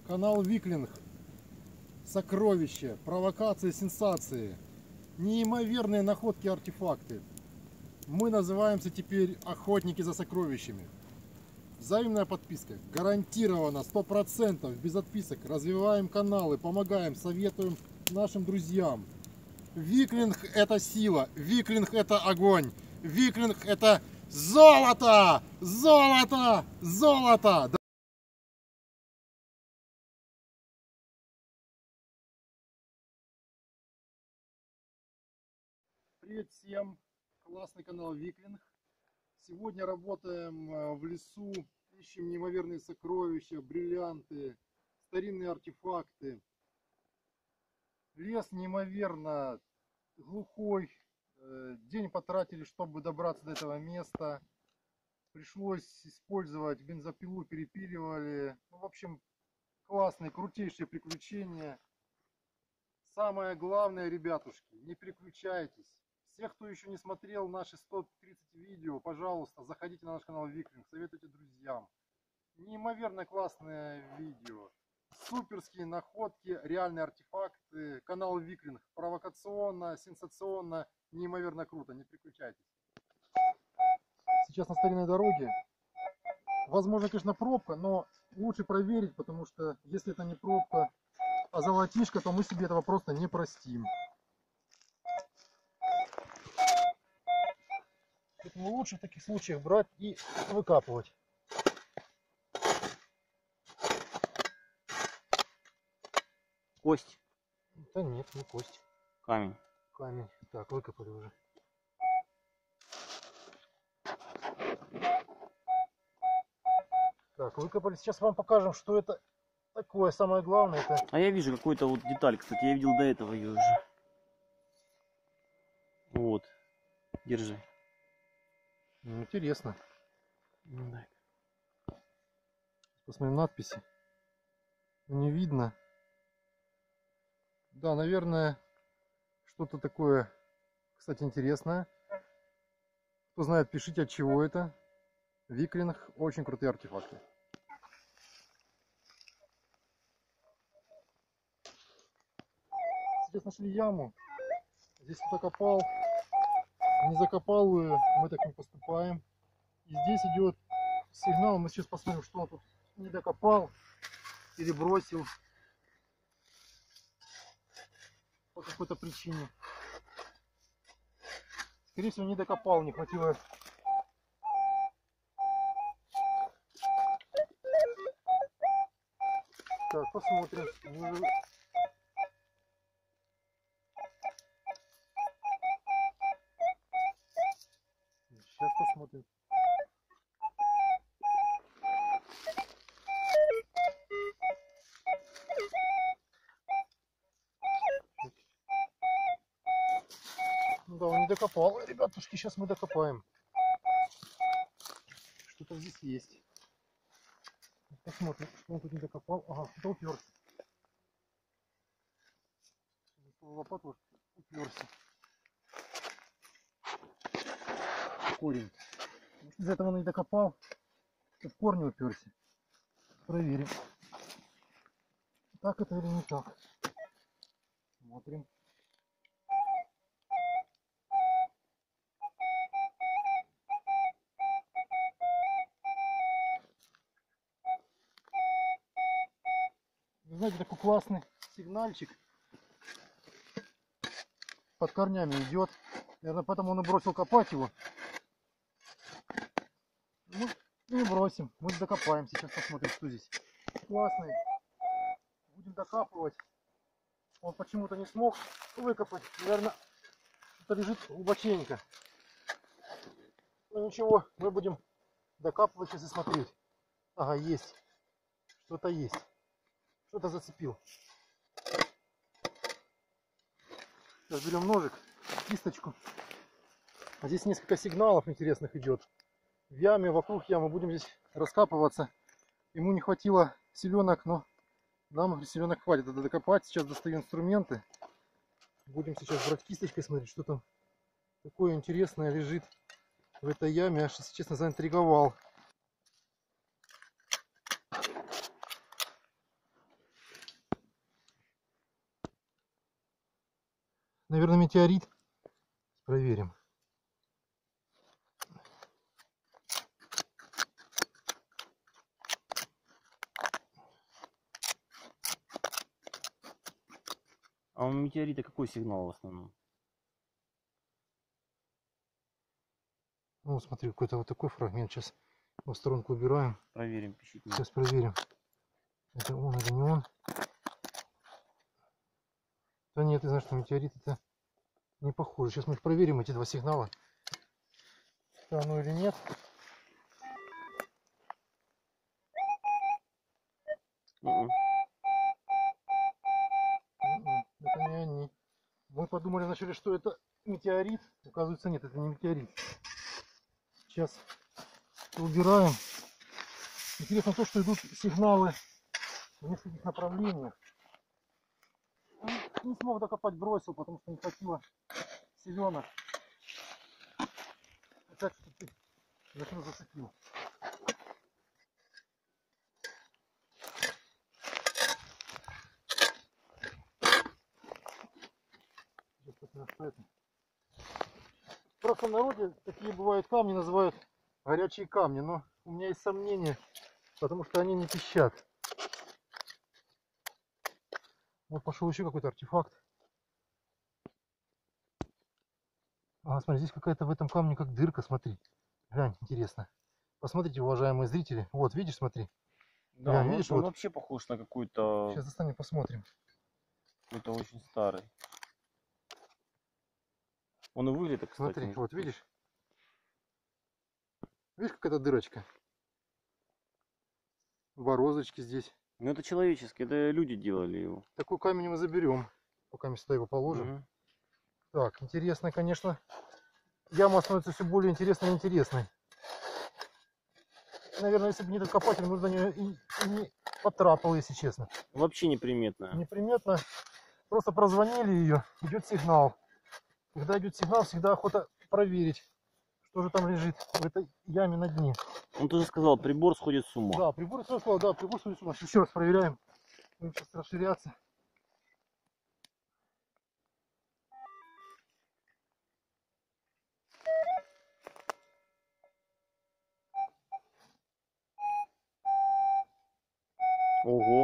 Канал Виклинг. Сокровища, провокации, сенсации. Неимоверные находки, артефакты. Мы называемся теперь охотники за сокровищами. Взаимная подписка. Гарантированно, 100%, без отписок. Развиваем каналы, помогаем, советуем нашим друзьям. Виклинг — это сила. Виклинг — это огонь. Виклинг — это золото! Золото! Золото! Привет всем! Классный канал Виклинг. Сегодня работаем в лесу, ищем неимоверные сокровища, бриллианты, старинные артефакты. Лес неимоверно глухой. День потратили, чтобы добраться до этого места. Пришлось использовать бензопилу, перепиливали. Ну, в общем, классные, крутейшие приключения. Самое главное, ребятушки, не переключайтесь. Всех, кто еще не смотрел наши 130 видео, пожалуйста, заходите на наш канал Виклинг, советуйте друзьям. Неимоверно классное видео. Суперские находки, реальные артефакты. Канал Виклинг. Провокационно, сенсационно, неимоверно круто. Не переключайтесь. Сейчас на старинной дороге. Возможно, конечно, пробка, но лучше проверить, потому что если это не пробка, а золотишко, то мы себе этого просто не простим. Поэтому лучше в таких случаях брать и выкапывать. Кость. Да нет, не кость. Камень. Камень. Так, выкопали уже. Так, выкопали. Сейчас вам покажем, что это такое. Самое главное это... А я вижу какую-то вот деталь, кстати, я видел до этого ее уже. Вот. Держи. Интересно. Ну, дай. Посмотрим надписи. Не видно. Да, наверное, что-то такое, кстати, интересное. Кто знает, пишите, от чего это. Виклинг. Очень крутые артефакты. Сейчас нашли яму. Здесь кто-то копал. Не закопал ее. Мы так не поступаем. И здесь идет сигнал. Мы сейчас посмотрим, что он тут не докопал или бросил по какой-то причине. Скорее всего, не докопал, не хватило. Так, посмотрим. Сейчас посмотрим. Ну да, он не докопал. Ребятушки, сейчас мы докопаем. Что-то здесь есть. Посмотрим, что он тут не докопал. Ага, кто-то уперся. Лопату уперся. Корень. Из этого он не докопал. В корне уперся. Проверим, так это или не так. Смотрим. Вы знаете, такой классный сигнальчик под корнями идет. Наверное, поэтому он и бросил копать его. Ну, не бросим. Мы докопаем. Сейчас посмотрим, что здесь. Классный. Будем докапывать. Он почему-то не смог выкопать. Наверное, это лежит глубоченько. Ну ничего, мы будем докапывать сейчас и смотреть. Ага, есть. Что-то есть. Что-то зацепил. Сейчас берем ножик, кисточку. А здесь несколько сигналов интересных идет. В яме, вокруг ямы будем здесь раскапываться. Ему не хватило селенок, но нам селенок хватит это докопать. Сейчас достаю инструменты. Будем сейчас брать кисточкой, смотреть, что там такое интересное лежит в этой яме. Аж, если честно, заинтриговал. Наверное, метеорит. Проверим. А у метеорита какой сигнал в основном? Ну, смотри, какой-то вот такой фрагмент. Сейчас в сторонку убираем. Проверим, пищит. Сейчас проверим. Это он или не он. Да нет, ты знаешь, что метеорит это не похоже. Сейчас мы проверим эти два сигнала. Это оно или нет. Это не они. Мы подумали вначале, что это метеорит. Оказывается, нет, это не метеорит. Сейчас убираем. Интересно то, что идут сигналы в нескольких направлениях. Не смог докопать, бросил, потому что не хватило селенок. Опять что-то зачем зацепил. Что это? Просто в народе такие бывают камни, называют горячие камни, но у меня есть сомнения, потому что они не пищат. Вот пошел еще какой-то артефакт. А, смотри, здесь какая-то в этом камне как дырка, смотри. Глянь, интересно. Посмотрите, уважаемые зрители. Вот, видишь, смотри. Да, Глянь, он, видишь, он вот. вообще похож на какой-то... Сейчас достанем, посмотрим. Какой-то очень старый. Он и выглядит, кстати. Смотри, вот видишь? Видишь, какая-то дырочка? Бороздочки здесь. Ну это человеческий, это люди делали его. Такой камень мы заберем, пока мы сюда его положим. Угу. Так, интересно, конечно. Яма становится все более интересной и интересной. Наверное, если бы не этот копатель, мы бы на нее и не потрапал, если честно. Вообще неприметно. Неприметно. Просто прозвонили ее, идет сигнал. Когда идет сигнал, всегда охота проверить, что же там лежит в этой яме на дне. Он тоже сказал, прибор сходит с ума. Да, прибор сразу сказал, да, прибор сходит с ума. Еще раз проверяем. Будем сейчас расширяться. Ого.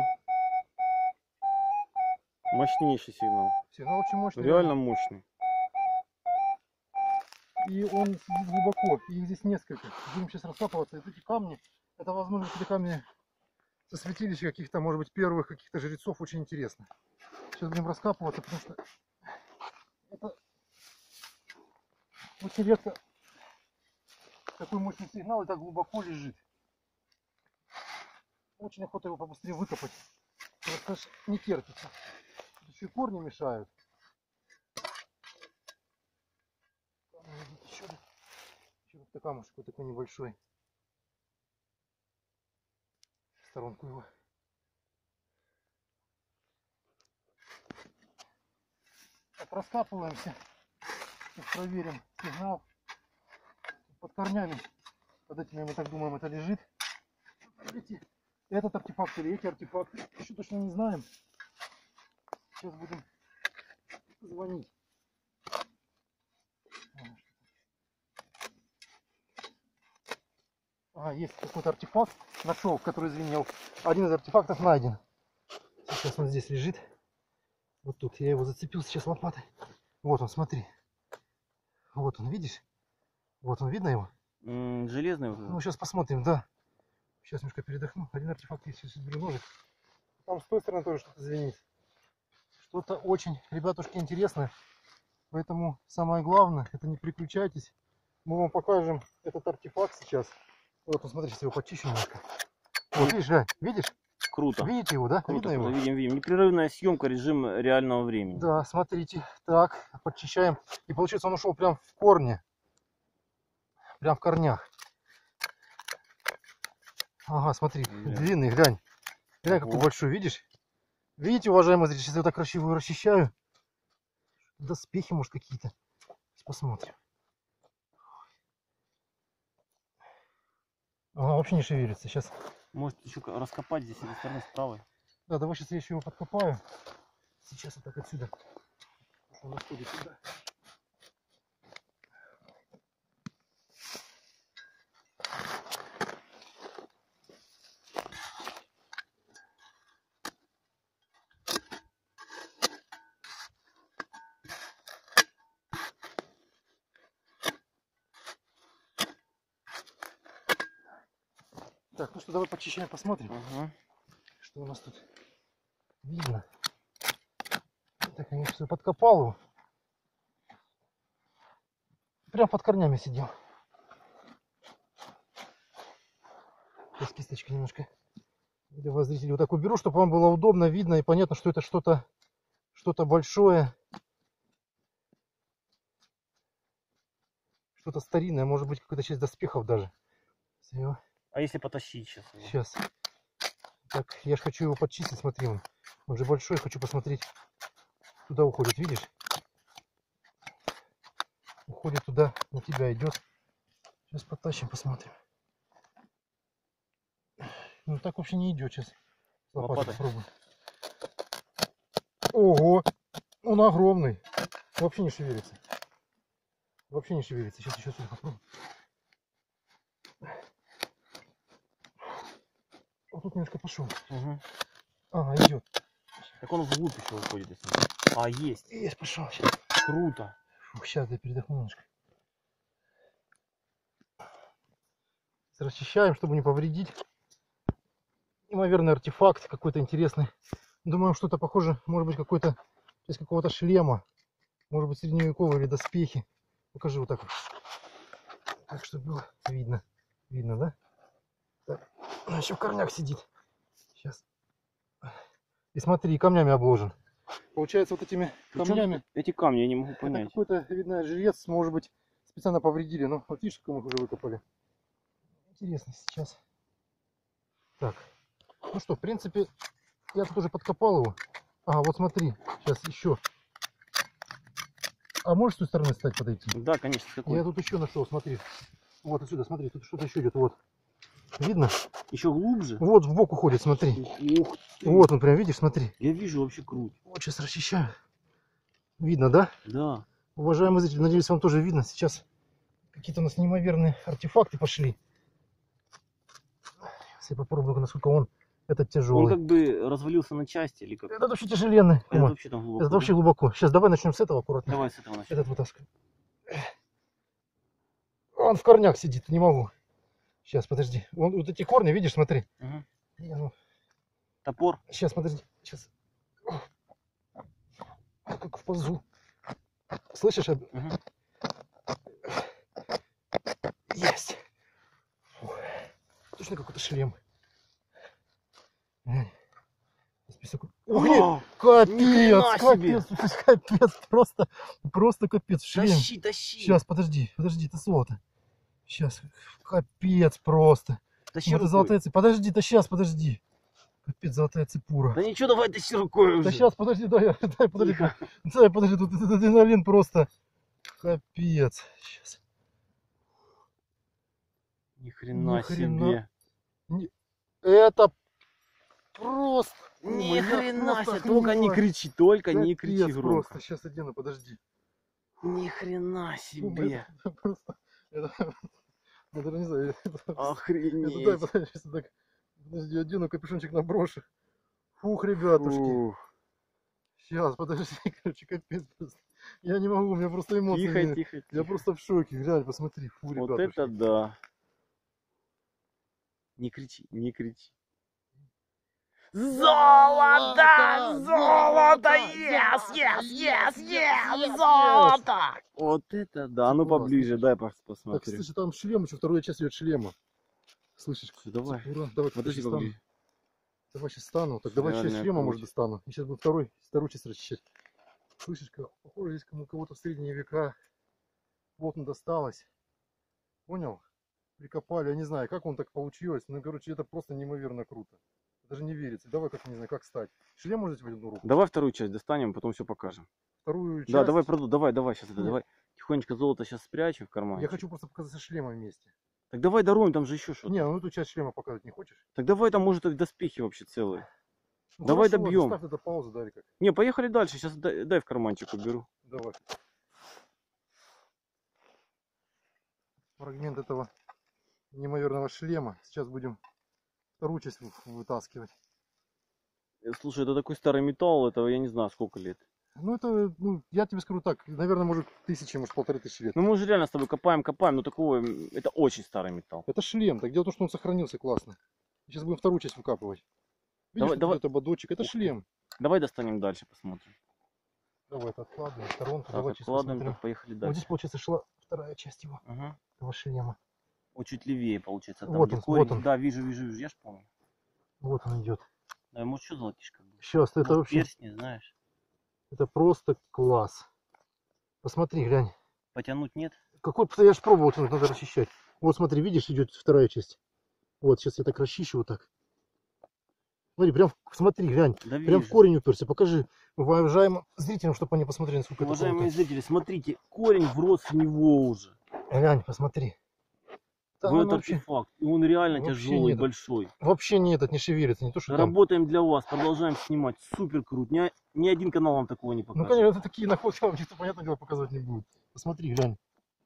Мощнейший сигнал. Сигнал очень мощный. Реально мощный. И он сидит глубоко. И их здесь несколько. Будем сейчас раскапываться. И эти камни, это, возможно, эти камни со святилища каких-то, может быть, первых каких-то жрецов. Очень интересно. Сейчас будем раскапываться, потому что это очень редко такой мощный сигнал и так глубоко лежит. Очень охота его побыстрее выкопать. Просто аж не терпится. Тут еще и корни мешают. Еще какой-то камушек вот такой небольшой. В сторонку его. Так, раскапываемся. Сейчас проверим сигнал. Под корнями. Под этими, мы так думаем, это лежит. Смотрите, этот артефакт или эти артефакты. Еще точно не знаем. Сейчас будем звонить. Ага, есть какой-то артефакт. Нашел, который звенел. Один из артефактов найден. Сейчас он здесь лежит. Вот тут. Я его зацепил сейчас лопатой. Вот он, смотри. Вот он, видишь? Вот он, видно его? Железный уже. Ну, сейчас посмотрим, да. Сейчас немножко передохну. Один артефакт есть, сейчас беру ножик. Там с той стороны тоже что-то звенит. Что-то очень, ребятушки, интересное. Поэтому самое главное, это не переключайтесь. Мы вам покажем этот артефакт сейчас. Вот, посмотрите, его почищу немножко. Вот, видишь, Жень, видишь? Круто. Видите его, да? Круто, Видно его? видим, видим. Непрерывная съемка, режим реального времени. Да, смотрите. Так, подчищаем. И получается, он ушел прям в корне. Прям в корнях. Ага, смотри, длинный, глянь. Глянь, какой большой, видишь? Видите, уважаемые зрители, сейчас я так красиво расчищаю. Доспехи, может, какие-то. Сейчас посмотрим. Ага, вообще не шевелится. Сейчас. Может еще раскопать здесь с этой стороны, с правой. Да, давай сейчас я еще его подкопаю. Сейчас я так отсюда Он находит сюда. Так, ну что, давай почищаем, посмотрим, что у нас тут видно. Так, я все подкопал его. Прям под корнями сидел. Сейчас кисточкой немножко для вас, зрителей, вот так уберу, чтобы вам было удобно, видно и понятно, что это что-то большое. Что-то старинное, может быть, какая-то часть доспехов даже. Всё. А если потащить сейчас? Сейчас. Так, я же хочу его подчистить, смотри, он же большой, хочу посмотреть. Туда уходит, видишь? Уходит туда, на тебя идет. Сейчас потащим, посмотрим. Ну так вообще не идет сейчас. Лопатой попробуем. Ого! Он огромный. Вообще не шевелится. Вообще не шевелится. Сейчас еще сюда попробуем. Вот тут немножко пошел. Ага, идет. Так он вглубь еще уходит. Если... А, есть. Есть, пошел. Сейчас. Круто. Фух, сейчас я передохну немножко. Расчищаем, чтобы не повредить. Неимоверный артефакт какой-то интересный. Думаю, что-то похоже, может быть, какой-то из какого-то шлема. Может быть, средневековые или доспехи. Покажи вот так вот. Так, чтобы было видно. Видно, да? Так. Он еще в корнях сидит. Сейчас. И смотри, камнями обложен. Получается, вот этими камнями... Эти камни я не могу Это понять. какой-то, видно, жилец, может быть, специально повредили. Ну, вот видишь, как мы их уже выкопали. Интересно сейчас. Так. Ну что, в принципе, я тут уже подкопал его. Ага, вот смотри, сейчас еще. А можешь с той стороны стать подойти? Да, конечно. Какой? Я тут еще нашел, смотри. Вот отсюда, смотри, тут что-то еще идет. Вот. Видно? Еще глубже? Вот в бок уходит, смотри. Ух ты. Вот он прям, видишь, смотри. Я вижу вообще круть. Вот сейчас расчищаю. Видно, да? Да. Уважаемые зрители, надеюсь, вам тоже видно. Сейчас какие-то у нас неимоверные артефакты пошли. Сейчас я попробую, насколько он этот тяжелый. Он как бы развалился на части или как? Этот вообще тяжеленный. Это вообще там глубоко. Это вообще глубоко. Сейчас давай начнем с этого аккуратно. Давай с этого начнем. Этот вытаскивай. Он в корнях сидит, не могу. Сейчас, подожди. Вот эти корни, видишь, смотри. Топор. Сейчас, подожди. Сейчас. Как в пазу. Слышишь? Есть. Фух. Точно какой-то шлем. Ух, капец, просто капец. Шлем. Тащи. Сейчас, подожди, это золото. Сейчас, капец просто. Тащи Вот рукой. золотая цепь. Подожди, подожди. Капец, золотая цепура. Да ничего, давай тащи рукой уже. Да сейчас, подожди, подожди, тут адреналин просто. Капец. Сейчас. Ни хрена себе. Это просто... Ни хрена себе. Только не кричи, не кричи громко. Просто. Сейчас одену, подожди. Ни хрена себе. Это просто... Это не знаю. Охренеть. Это, подожди, подожди, одену, капюшончик наброшу. Фух, ребятушки. Сейчас, подожди, короче, капец просто. Я не могу, у меня просто эмоции. Тихо. Я просто в шоке. Глянь, посмотри. Фу, Вот ребятушки. это да. Не кричи. Золото! Золото! Вот это да. Ну поближе, дай посмотрю. Так, слушай, там шлем, еще вторая часть идет шлема. Слышишь? Давай. Давай, Подожди поближе. Давай сейчас стану. Так давай часть шлема, может, достану. И сейчас буду вторую часть расчищать. Слышишь, как похоже, здесь кого-то в средние века плотно досталось. Понял? Прикопали. Я не знаю, как он так получилось. Ну, короче, это просто неимоверно круто. Даже не верится. Давай, как не знаю, как стать. Шлем может в одну руку? Давай вторую часть достанем, потом все покажем. Вторую часть? Да, давай сейчас это, давай. Тихонечко золото сейчас спрячем в кармане. Я хочу просто показать со шлемом вместе. Так давай даруем, там же еще что-то. Не, ну эту часть шлема показывать не хочешь? Так давай, там может и доспехи вообще целые. Ну, давай хорошо, добьем. ставь это паузу, да, или как? Не, поехали дальше, сейчас дай в карманчик уберу. Давай. Фрагмент этого неимоверного шлема. Сейчас будем вторую часть вытаскивать. Слушай, это такой старый металл, этого я не знаю сколько лет. Ну это, ну, я тебе скажу так, наверное, может 1000, может 1500 лет. Ну мы же реально с тобой копаем, но такого, это очень старый металл. Это шлем. Так дело в том, что он сохранился классно. Сейчас будем вторую часть выкапывать. Видишь, Давай. это ободочек, это шлем. Давай достанем дальше, посмотрим. Давай это откладываем в сторонку. Так, Давай сейчас откладываем, посмотрим. так, поехали Вот дальше. здесь, получается, шла вторая часть его, Ага. этого шлема. Вот чуть левее получается. Там, Вот где он, корень. вот он. Да, вижу, я ж помню. Вот он идет. Да, может что золотишко было? Сейчас, это Может, вообще, перстни, знаешь. это просто класс. Посмотри, глянь. Потянуть нет? Какой, я же пробовал тянуть, надо расчищать. Вот смотри, видишь, идет вторая часть. Вот, сейчас я так расчищу вот так. Смотри, прям, смотри, глянь. Да, Прям в вижу. корень уперся. Покажи уважаемым зрителям, чтобы они посмотрели, насколько это Уважаемые круто. зрители, смотрите, корень врос в него уже. Глянь, посмотри. Да, Вот он этот вообще, артефакт. И он реально вообще тяжелый, нет. большой. вообще не этот, не шевелится, не то, что там. Работаем для вас, продолжаем снимать. Супер круто. Ни один канал вам такого не Ну, покажет. конечно, это такие находки вам никто, понятное дело, показывать не будет. Посмотри, глянь.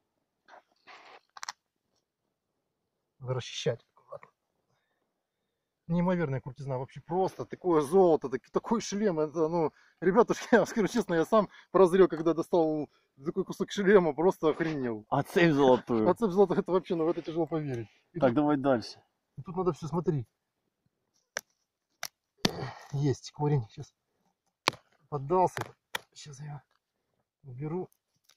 Надо расчищать. Неимоверная крутизна, вообще просто такое золото, такой шлем, это, ну, ребятушки, я вам скажу честно, я сам прозрел, когда достал такой кусок шлема, просто охренел. А цепь золотую. А цепь золота, это вообще, ну, в это тяжело поверить. И Так, давай дальше. тут надо все, смотри. Есть корень, сейчас поддался, сейчас я уберу.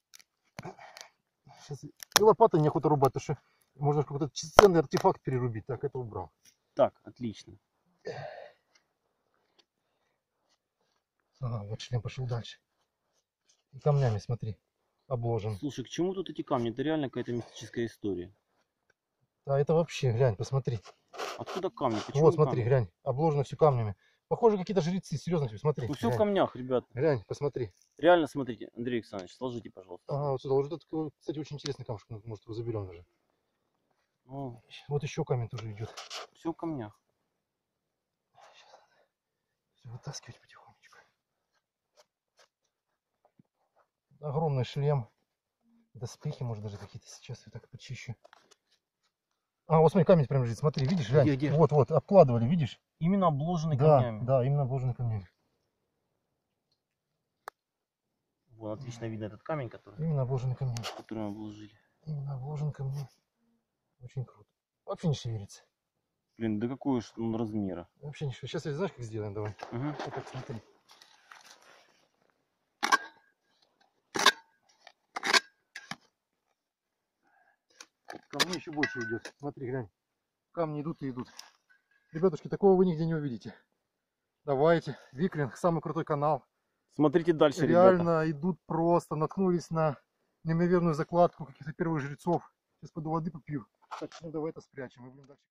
Сейчас и лопатой неохота рубать, потому что можно какой-то ценный артефакт перерубить. Так, это убрал. Так, отлично. Ага, вот шлем пошел дальше. И камнями, смотри, обложен. Слушай, к чему тут эти камни? Это реально какая-то мистическая история. А это вообще, глянь, посмотри. Откуда камни? Почему Вот, смотри, камни? глянь, обложено все камнями. Похоже, какие-то жрецы, серьезно, смотри. Ну, все в глянь. камнях, ребят. Глянь, посмотри. Реально смотрите, Андрей Александрович, сложите, пожалуйста. Ага, вот сюда. Вот это, кстати, очень интересный камушек, может, его заберем даже. Ну, Вот еще камень тоже идет. все в камнях. Все вытаскивать потихонечку. Огромный шлем. Доспехи, может, даже какие-то сейчас я так почищу. А, вот смотри, камень прям лежит. Смотри, видишь, глянь. Где? Вот, обкладывали, видишь? Именно обложенный Да, камнями. да, именно обложенный камнями. Вон, отлично видно этот камень, который Именно обложенный камнями. мы обложили. Именно обложен камнями. Очень круто. Вообще не шевелится. Блин, да какой уж он размера. Вообще не шевелится. Сейчас, знаешь, как сделаем, давай. Угу. Вот так, смотри. Камней еще больше идет. Смотри, глянь. Камни идут и идут. Ребятушки, такого вы нигде не увидите. Давайте. Виклинг, самый крутой канал. Смотрите дальше, Реально ребята. идут просто. Наткнулись на неимоверную закладку каких-то первых жрецов. Сейчас пойду воды попью. Так, ну давай это спрячем и будем дальше.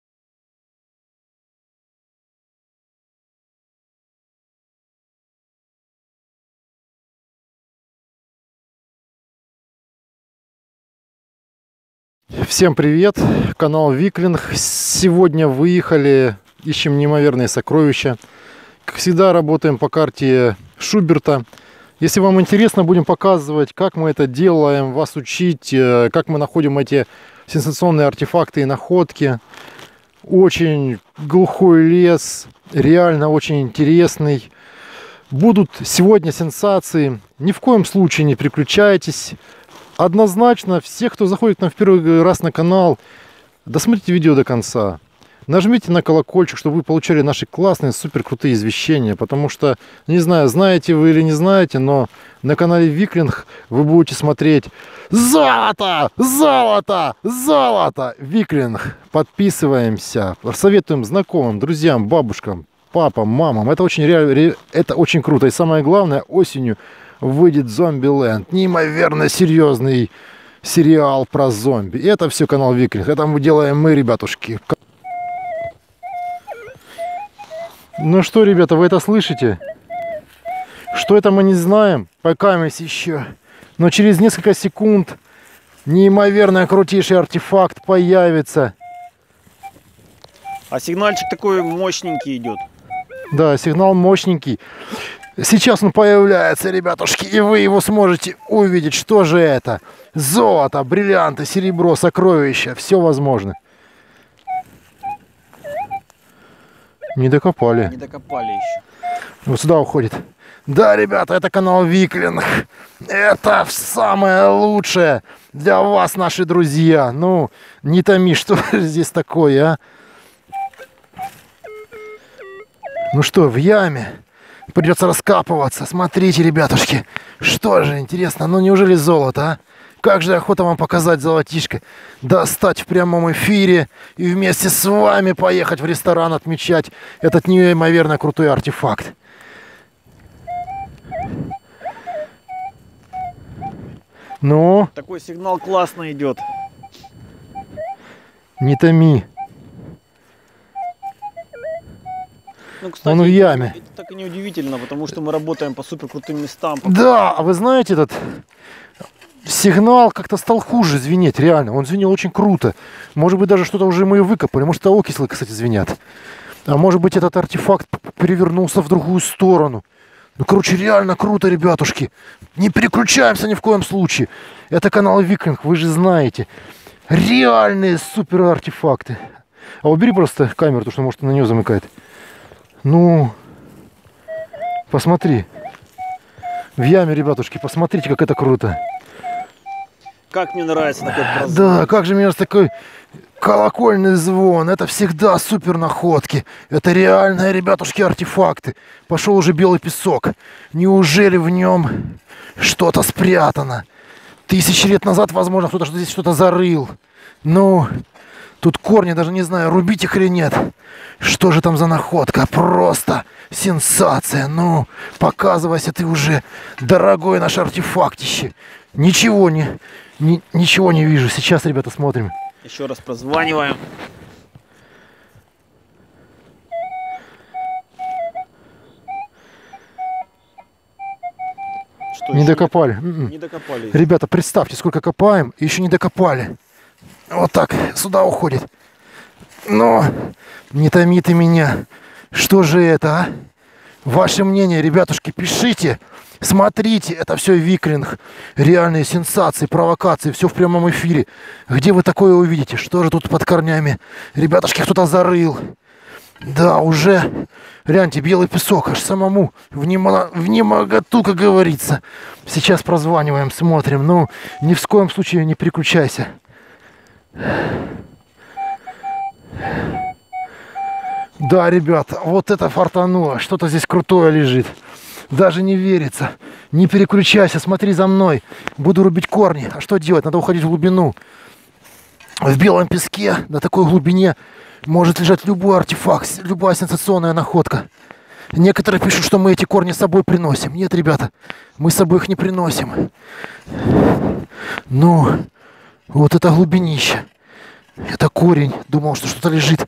Всем привет, канал Виклинг. Сегодня выехали, ищем неимоверные сокровища. Как всегда, работаем по карте Шуберта. Если вам интересно, будем показывать, как мы это делаем, вас учить, как мы находим эти сенсационные артефакты и находки. Очень глухой лес, реально очень интересный. Будут сегодня сенсации. Ни в коем случае не переключайтесь. Однозначно, все, кто заходит к нам в первый раз на канал, досмотрите видео до конца. Нажмите на колокольчик, чтобы вы получали наши классные, супер крутые извещения. Потому что, не знаю, знаете вы или не знаете, но на канале Виклинг вы будете смотреть золото, золото, золото. Виклинг. Подписываемся. Советуем знакомым, друзьям, бабушкам, папам, мамам. Это очень, это очень круто. И самое главное, осенью выйдет Зомбиленд. Неимоверно серьезный сериал про зомби. И это все канал Виклинг. Это мы делаем мы, ребятушки. Ну что, ребята, вы это слышите? Что это мы не знаем? Покамесь еще. Но через несколько секунд неимоверно крутейший артефакт появится. А сигнальчик такой мощненький идет. Да, сигнал мощненький. Сейчас он появляется, ребятушки, и вы его сможете увидеть. Что же это? Золото, бриллианты, серебро, сокровища. Все возможно. Не докопали. Не докопали еще. Вот сюда уходит. Да, ребята, это канал Виклинг. Это самое лучшее для вас, наши друзья. Ну, не томи, что здесь такое, а? Ну что, в яме? Придется раскапываться. Смотрите, ребятушки. Что же, интересно, ну неужели золото, а? Как же охота вам показать золотишко. Достать в прямом эфире и вместе с вами поехать в ресторан отмечать этот неимоверно крутой артефакт. Ну, Такой сигнал классно идет. не томи. Ну, кстати, Он в яме. это так и не удивительно, потому что мы работаем по супер крутым местам. Да, а вы знаете, этот сигнал как-то стал хуже звенеть, реально. Он звенел очень круто. Может быть, даже что-то уже мы и выкопали. Может, это окислы, кстати, звенят. А может быть, этот артефакт перевернулся в другую сторону. Ну, короче, реально круто, ребятушки. Не переключаемся ни в коем случае. Это канал Виклинг, вы же знаете. Реальные супер артефакты. А убери просто камеру, потому что, может, на нее замыкает. Ну, посмотри. В яме, ребятушки, посмотрите, как это круто. Как мне нравится такой праздник. Да, как же мне нравится такой колокольный звон. Это всегда супер находки. Это реальные, ребятушки, артефакты. Пошел уже белый песок. Неужели в нем что-то спрятано? Тысячи лет назад, возможно, кто-то здесь что-то зарыл. Ну, тут корни, даже не знаю, рубить их или нет. Что же там за находка? Просто сенсация. Ну, показывайся ты уже, дорогой наш артефактище. Ничего не вижу. Сейчас, ребята, смотрим. Еще раз прозваниваем. Что, Не еще докопали. Не докопали. Ребята, представьте, сколько копаем, и еще не докопали. Вот так, сюда уходит. Но не томи ты меня. Что же это, а? Ваше мнение, ребятушки, пишите. Смотрите, это все Виклинг. Реальные сенсации, провокации, все в прямом эфире. Где вы такое увидите? Что же тут под корнями? Ребятушки, кто-то зарыл. Да, уже, гляньте, белый песок, аж самому в немоготу, как говорится. Сейчас прозваниваем, смотрим. Ну, ни в коем случае не переключайся. Да, ребята, вот это фартануло. Что-то здесь крутое лежит. Даже не верится. Не переключайся, смотри за мной. Буду рубить корни. А что делать? Надо уходить в глубину. В белом песке, на такой глубине, может лежать любой артефакт, любая сенсационная находка. Некоторые пишут, что мы эти корни с собой приносим. Нет, ребята, мы с собой их не приносим. Ну, вот это глубинище. Это корень. Думал, что что-то лежит.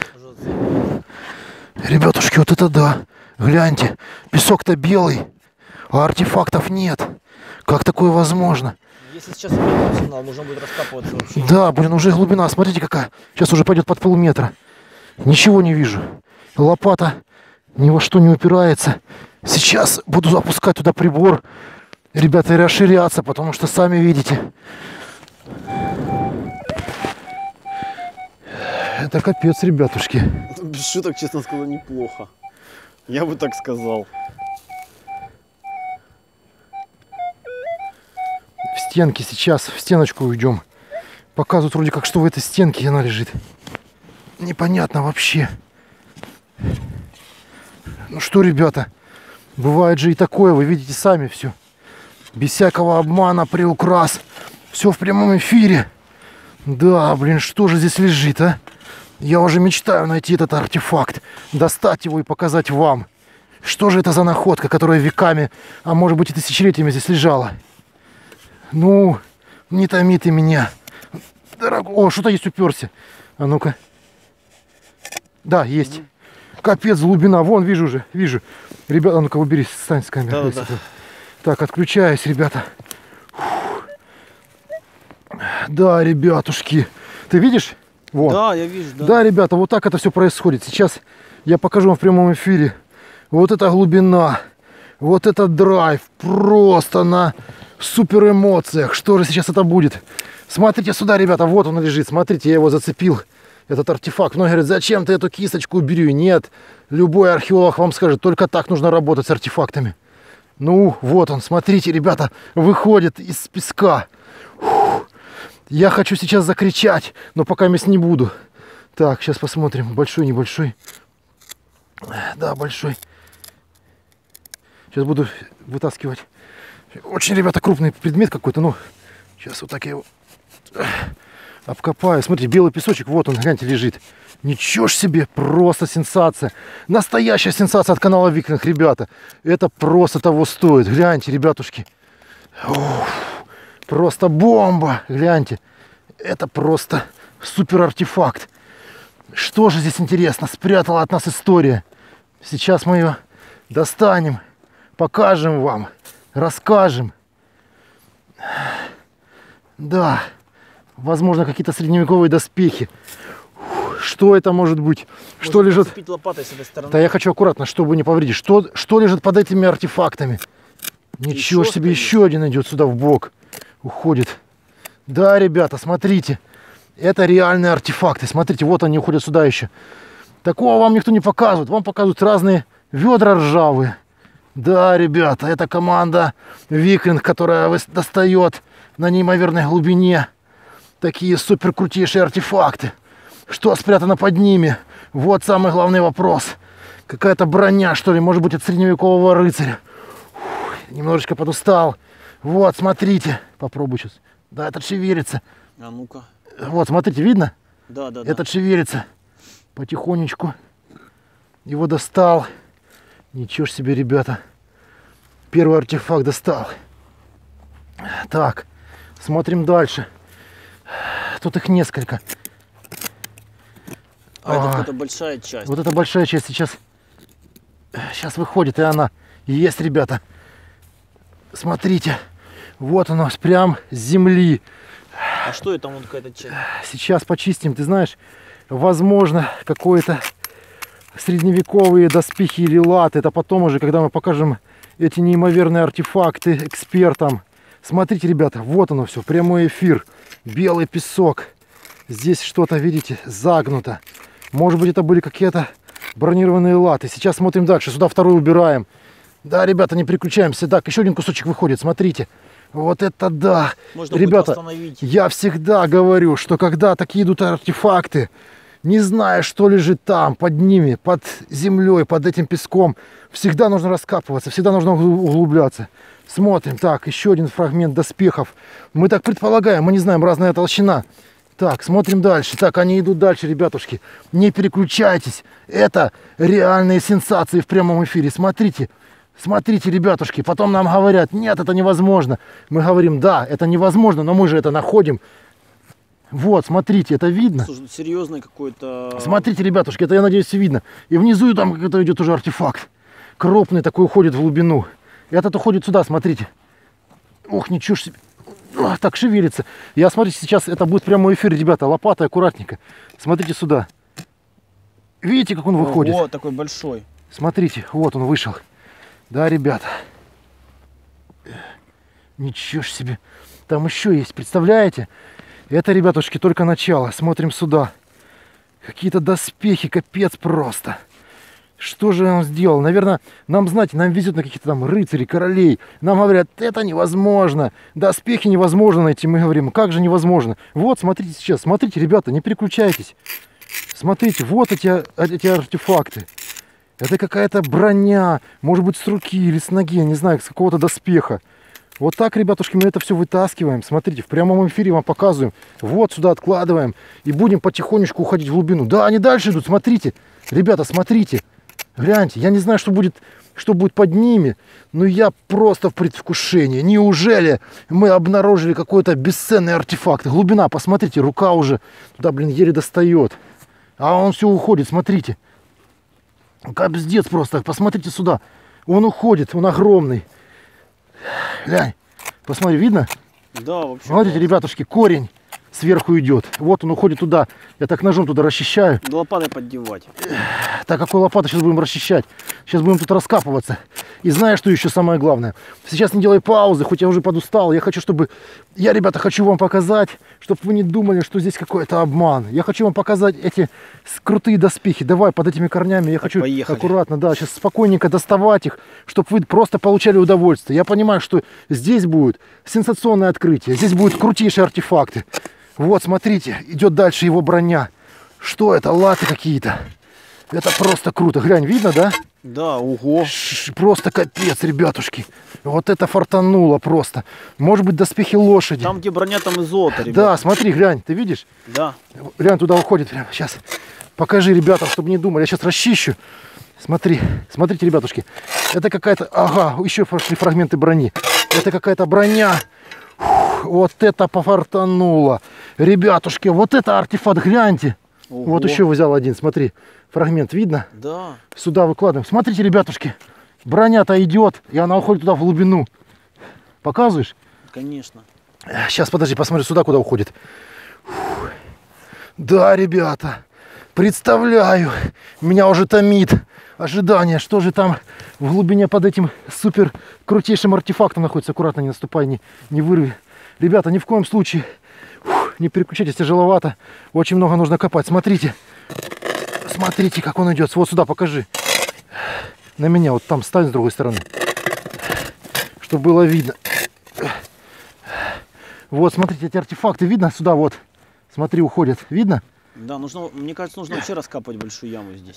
Ребятушки, вот это да. Гляньте, песок-то белый, а артефактов нет. Как такое возможно? Если сейчас нет сигнала, нужно будет раскапываться вообще. Да, блин, уже глубина, смотрите какая. Сейчас уже пойдет под полметра. Ничего не вижу. Лопата ни во что не упирается. Сейчас буду опускать туда прибор. Ребята, и расширяться, потому что сами видите. Это капец, ребятушки. Без шуток, честно сказать, неплохо. Я бы так сказал. В стенке сейчас, в стеночку уйдем. Показывают вроде как, что в этой стенке она лежит. Непонятно вообще. Ну что, ребята, бывает же и такое, вы видите сами все. Без всякого обмана, приукрас. Все в прямом эфире. Да, блин, что же здесь лежит, а? Я уже мечтаю найти этот артефакт, достать его и показать вам. Что же это за находка, которая веками, а может быть и тысячелетиями здесь лежала? Ну, не томи ты меня. Дорогой. О, что-то есть, уперся. А ну-ка. Да, есть. Капец, глубина. Вон, вижу уже, вижу. Ребята, ну-ка, убери, стань с камеры. Да. Так, отключаюсь, ребята. Фух. Да, ребятушки. Ты видишь? Вон. Да, я вижу, да. Да, ребята, вот так это все происходит. Сейчас я покажу вам в прямом эфире. Вот эта глубина. Вот это драйв. Просто на супер эмоциях. Что же сейчас это будет? Смотрите сюда, ребята. Вот он лежит. Смотрите, я его зацепил. Этот артефакт. Многие говорят, зачем ты эту кисточку убери? Нет. Любой археолог вам скажет, только так нужно работать с артефактами. Ну, вот он. Смотрите, ребята. Выходит из песка. Фух. Я хочу сейчас закричать, но пока мест не буду. Так, сейчас посмотрим. Большой, небольшой. Да, большой. Сейчас буду вытаскивать. Очень, ребята, крупный предмет какой-то. Ну, сейчас вот так я его обкопаю. Смотрите, белый песочек. Вот он, гляньте, лежит. Ничего ж себе, просто сенсация. Настоящая сенсация от канала Викинг, ребята. Это просто того стоит. Гляньте, ребятушки. Уф, просто бомба. Гляньте. Это просто супер артефакт. Что же здесь интересно? Спрятала от нас история. Сейчас мы ее достанем. Покажем вам. Расскажем. Да. Возможно, какие-то средневековые доспехи. Что это может быть? Можно что лежит? Лопатой с этой стороны. Да я хочу аккуратно, чтобы не повредить. Что лежит под этими артефактами? Ничего себе, еще один идет сюда в бок. Уходит. Да, ребята, смотрите. Это реальные артефакты. Смотрите, вот они уходят сюда еще. Такого вам никто не показывает. Вам показывают разные ведра ржавые. Да, ребята, это команда Викинг, которая достает на неимоверной глубине такие супер крутейшие артефакты. Что спрятано под ними? Вот самый главный вопрос. Какая-то броня, что ли, может быть, от средневекового рыцаря. Фух, немножечко подустал. Вот, смотрите. Попробую сейчас. Да, этот шевелится. А ну-ка. Вот, смотрите, видно? Да. Этот шевелится. Потихонечку. Его достал. Ничего ж себе, ребята. Первый артефакт достал. Так, смотрим дальше. Тут их несколько. Это какая-то большая часть. Вот эта большая часть сейчас выходит, и она есть, ребята. Смотрите. Вот оно, прям с земли. А что это, вон какая-то часть? Сейчас почистим. Ты знаешь, возможно, какое-то средневековые доспехи или латы. Это потом уже, когда мы покажем эти неимоверные артефакты экспертам. Смотрите, ребята, вот оно все, прямой эфир. Белый песок. Здесь что-то, видите, загнуто. Может быть, это были какие-то бронированные латы. Сейчас смотрим дальше. Сюда второй убираем. Да, ребята, не переключаемся. Так, еще один кусочек выходит. Смотрите. Вот это да. Можно ребята, я всегда говорю, что когда такие идут артефакты, не зная, что лежит там, под ними, под землей, под этим песком, всегда нужно раскапываться, всегда нужно углубляться. Смотрим. Так, еще один фрагмент доспехов. Мы так предполагаем, мы не знаем, разная толщина. Так, смотрим дальше. Так, они идут дальше, ребятушки. Не переключайтесь. Это реальные сенсации в прямом эфире. Смотрите. Смотрите, ребятушки. Потом нам говорят, нет, это невозможно. Мы говорим, да, это невозможно, но мы же это находим. Вот, смотрите, это видно. Слушай, серьезный какой-то... Смотрите, ребятушки, это, я надеюсь, видно. И внизу там какой-то идет уже артефакт. Крупный такой, уходит в глубину. Этот уходит сюда, смотрите. Ох, ничего себе. О, так шевелится. Я, смотрите, сейчас это будет прямой эфир, ребята. Лопатой аккуратненько. Смотрите сюда. Видите, как он выходит? Вот такой большой. Смотрите, вот он вышел. Да, ребята. Ничего ж себе. Там еще есть, представляете? Это, ребятушки, только начало. Смотрим сюда. Какие-то доспехи, капец просто. Что же он сделал? Наверное, нам, знаете, нам везет на каких-то там рыцарей, королей. Нам говорят, это невозможно. Доспехи невозможно найти. Мы говорим, как же невозможно? Вот, смотрите сейчас. Смотрите, ребята, не переключайтесь. Смотрите, вот эти артефакты. Это какая-то броня. Может быть, с руки или с ноги, я не знаю, с какого-то доспеха. Вот так, ребятушки, мы это все вытаскиваем. Смотрите, в прямом эфире вам показываем. Вот сюда откладываем. И будем потихонечку уходить в глубину. Да, они дальше идут, смотрите. Ребята, смотрите. Гляньте, я не знаю, что будет под ними, но я просто в предвкушении. Неужели мы обнаружили какой-то бесценный артефакт? Глубина, посмотрите, рука уже туда, блин, еле достает. А он все уходит, смотрите. Капздец просто, посмотрите сюда. Он уходит, он огромный. Глянь, посмотри, видно? Да, вообще. Смотрите, ребятушки, корень. сверху идет. Вот он уходит туда. Я так ножом туда расчищаю. Лопатой поддевать. Так, какой лопатой сейчас будем расчищать? Сейчас будем тут раскапываться. И знаешь, что еще самое главное? Сейчас не делай паузы, хоть я уже подустал. Я хочу, чтобы... Я, ребята, хочу вам показать, чтобы вы не думали, что здесь какой-то обман. Я хочу вам показать эти крутые доспехи. Давай под этими корнями. Я хочу поехали. Аккуратно, да, сейчас спокойненько доставать их, чтобы вы просто получали удовольствие. Я понимаю, что здесь будет сенсационное открытие. Здесь будут крутейшие артефакты. Вот, смотрите, идет дальше его броня. Что это? Латы какие-то. Это просто круто. Глянь, видно, да? Да, ого. Просто капец, ребятушки. Вот это фартануло просто. Может быть, доспехи лошади. Там, где броня, там и золото, ребята. Да, смотри, глянь, ты видишь? Да. Глянь, туда уходит прямо. Сейчас покажи ребятам, чтобы не думали. Я сейчас расчищу. Смотри, смотрите, ребятушки. Это какая-то... Ага, еще прошли фрагменты брони. Это какая-то броня. Фух, вот это пофартануло. Ребятушки, вот это артефакт, гляньте. Ого. Вот еще взял один, смотри. Фрагмент видно? Да. Сюда выкладываем. Смотрите, ребятушки. Броня-то идет, и она уходит туда в глубину. Показываешь? Конечно. Сейчас, подожди, посмотрю сюда, куда уходит. Фух. Да, ребята, представляю, меня уже томит ожидание, что же там в глубине под этим супер крутейшим артефактом находится. Аккуратно, не наступай, не вырви. Ребята, ни в коем случае не переключайтесь, тяжеловато. Очень много нужно копать. Смотрите, смотрите, как он идет. Вот сюда покажи. На меня, вот там стань с другой стороны, чтобы было видно. Вот, смотрите, эти артефакты видно? Сюда вот, смотри, уходят. Видно? Да, нужно, мне кажется, нужно вообще раскапывать большую яму здесь.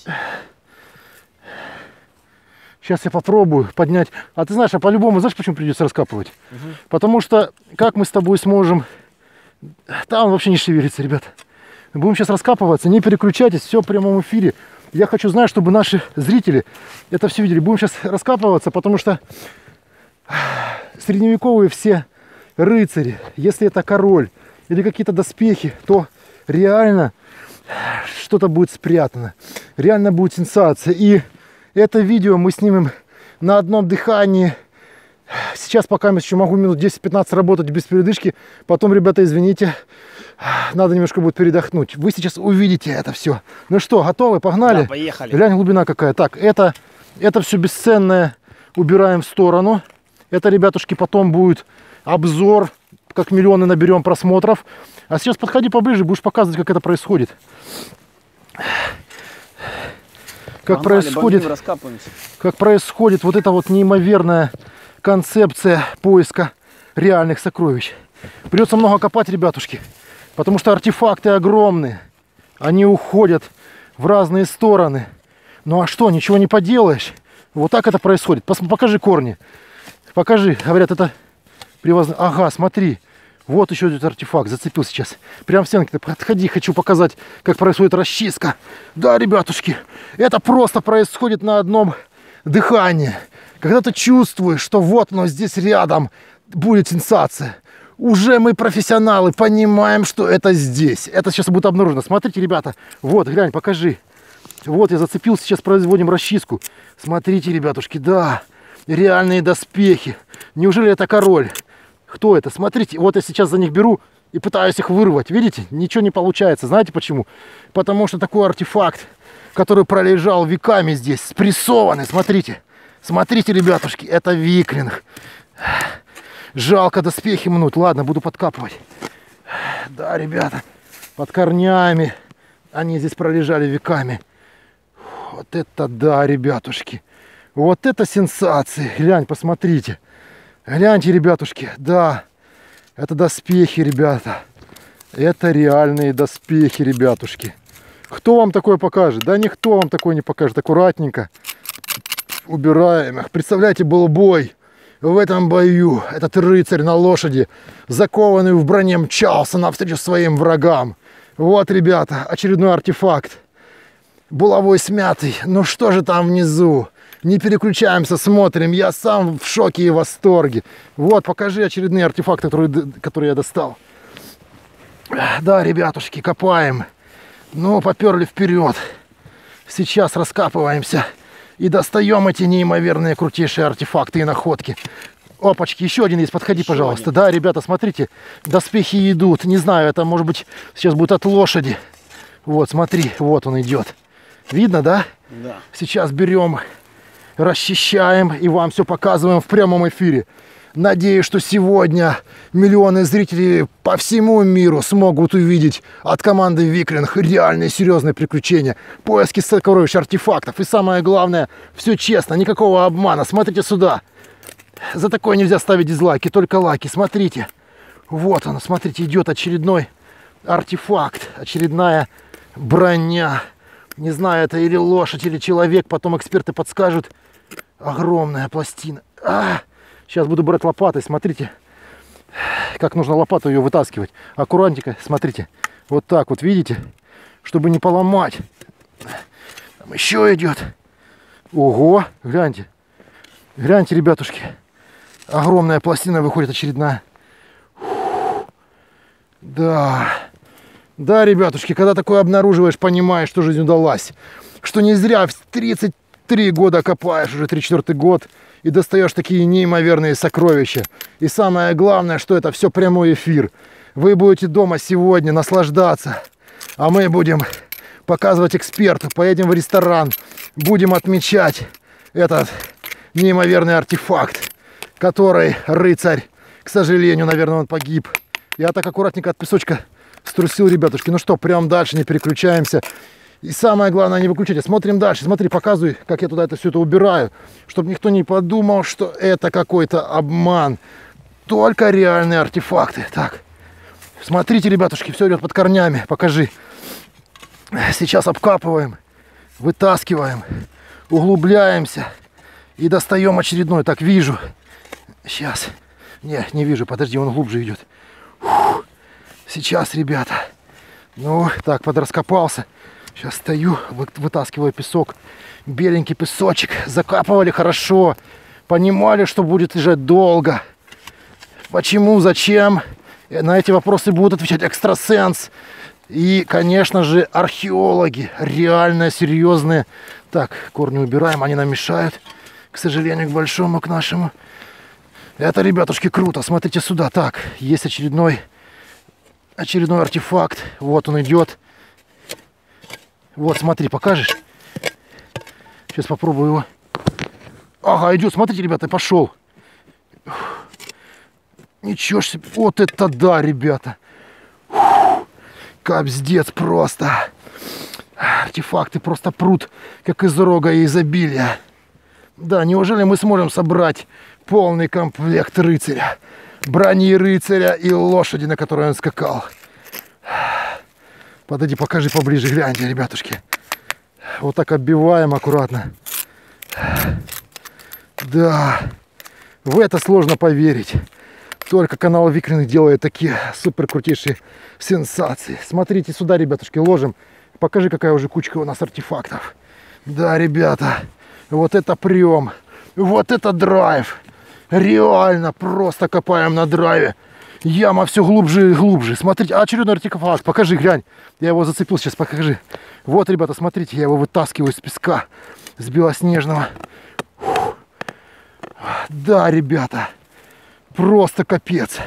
Сейчас я попробую поднять. А ты знаешь, а по-любому, знаешь, почему придется раскапывать? Потому что, как мы с тобой сможем... Там вообще не шевелится, ребят. Будем сейчас раскапываться, не переключайтесь, все в прямом эфире. Я хочу, знать, чтобы наши зрители это все видели. Будем сейчас раскапываться, потому что средневековые все рыцари, если это король или какие-то доспехи, то реально что-то будет спрятано. Реально будет сенсация. И это видео мы снимем на одном дыхании. Сейчас пока я еще могу минут 10-15 работать без передышки. Потом, ребята, извините, надо немножко будет передохнуть. Вы сейчас увидите это все. Ну что, готовы? Погнали? Да, поехали. Глянь, глубина какая. Так, это все бесценное убираем в сторону. Это, ребятушки, потом будет обзор, как миллионы наберем просмотров. А сейчас подходи поближе, будешь показывать, как это происходит. Как происходит вот эта вот неимоверная концепция поиска реальных сокровищ. Придется много копать, ребятушки, потому что артефакты огромные. Они уходят в разные стороны. Ну а что, ничего не поделаешь. Вот так это происходит. Покажи корни. Покажи. Говорят, это привозно. Ага, смотри. Вот еще этот артефакт. Зацепил сейчас. Прям в стенке. Подходи, хочу показать, как происходит расчистка. Да, ребятушки, это просто происходит на одном дыхании. Когда ты чувствуешь, что вот оно здесь рядом, будет сенсация. Уже мы профессионалы, понимаем, что это здесь. Это сейчас будет обнаружено. Смотрите, ребята. Вот, глянь, покажи. Вот я зацепил, сейчас производим расчистку. Смотрите, ребятушки, да, реальные доспехи. Неужели это король? Кто это? Смотрите, вот я сейчас за них беру и пытаюсь их вырвать. Видите? Ничего не получается. Знаете почему? Потому что такой артефакт, который пролежал веками здесь, спрессованный. Смотрите. Смотрите, ребятушки, это викинг. Жалко доспехи мнуть. Ладно, буду подкапывать. Да, ребята, под корнями. Они здесь пролежали веками. Вот это да, ребятушки. Вот это сенсации. Глянь, посмотрите. Гляньте, ребятушки. Да, это доспехи, ребята. Это реальные доспехи, ребятушки. Кто вам такое покажет? Да никто вам такое не покажет. Аккуратненько убираем их. Представляете, был бой. В этом бою этот рыцарь на лошади, закованный в броне, мчался навстречу своим врагам. Вот, ребята, очередной артефакт. Булавой смятый. Ну что же там внизу? Не переключаемся, смотрим. Я сам в шоке и восторге. Вот, покажи очередные артефакты, которые я достал. Да, ребятушки, копаем. Ну, поперли вперед. Сейчас раскапываемся. И достаем эти неимоверные крутейшие артефакты и находки. Опачки, еще один есть, подходи, Еще пожалуйста. один. Да, ребята, смотрите, доспехи идут. Не знаю, это может быть сейчас будет от лошади. Вот, смотри, вот он идет. Видно, да? Да. Сейчас берем, расчищаем и вам все показываем в прямом эфире. Надеюсь, что сегодня миллионы зрителей по всему миру смогут увидеть от команды Виклинг реальные серьезные приключения, поиски сокровищ, артефактов. И самое главное, все честно, никакого обмана. Смотрите сюда. За такое нельзя ставить дизлайки, только лайки. Смотрите. Вот он, смотрите, идет очередной артефакт, очередная броня. Не знаю, это или лошадь, или человек, потом эксперты подскажут. Огромная пластина. Сейчас буду брать лопатой, смотрите, как нужно лопату ее вытаскивать. Аккуратненько, смотрите, вот так вот, видите, чтобы не поломать. Там еще идет. Ого, гляньте, гляньте, ребятушки, огромная пластина выходит очередная. Да, да, ребятушки, когда такое обнаруживаешь, понимаешь, что жизнь удалась, что не зря в 33 года копаешь, уже 34-й год, и достаешь такие неимоверные сокровища. И самое главное, что это все прямой эфир. Вы будете дома сегодня наслаждаться, а мы будем показывать экспертов, поедем в ресторан, будем отмечать этот неимоверный артефакт, который рыцарь, к сожалению, наверное, он погиб. Я так аккуратненько от песочка струсил, ребятушки. Ну что, прям дальше, не переключаемся. И самое главное, не выключайте. Смотрим дальше. Смотри, показывай, как я туда это все это убираю. Чтобы никто не подумал, что это какой-то обман. Только реальные артефакты. Так, смотрите, ребятушки, все идет под корнями. Покажи. Сейчас обкапываем, вытаскиваем, углубляемся и достаем очередной. Так, вижу. Сейчас. Не вижу. Подожди, он глубже идет. Фух. Сейчас, ребята. Ну, так, подраскопался. Сейчас стою, вытаскиваю песок. Беленький песочек. Закапывали хорошо. Понимали, что будет лежать долго. Почему, зачем? На эти вопросы будут отвечать экстрасенс. И, конечно же, археологи. Реально серьезные. Так, корни убираем, они нам мешают. К сожалению, к большому, к нашему. Это, ребятушки, круто. Смотрите сюда. Так, есть очередной артефакт. Вот он идет. Вот, смотри, покажешь? Сейчас попробую его. Ага, идет. Смотрите, ребята, пошел. Ничего себе. Вот это да, ребята. Капздец просто. Артефакты просто прут, как из рога и изобилия. Да, неужели мы сможем собрать полный комплект рыцаря? Брони рыцаря и лошади, на которой он скакал. Подойди, покажи поближе, гляньте, ребятушки. Вот так оббиваем аккуратно. Да, в это сложно поверить. Только канал Виклинг делает такие супер крутейшие сенсации. Смотрите сюда, ребятушки, ложим. Покажи, какая уже кучка у нас артефактов. Да, ребята, вот это прием. Вот это драйв. Реально просто копаем на драйве. Яма все глубже и глубже. Смотрите, очередной артефакт. Покажи, глянь. Я его зацепил сейчас, покажи. Вот, ребята, смотрите, я его вытаскиваю из песка. С белоснежного. Фух. Да, ребята. Просто капец.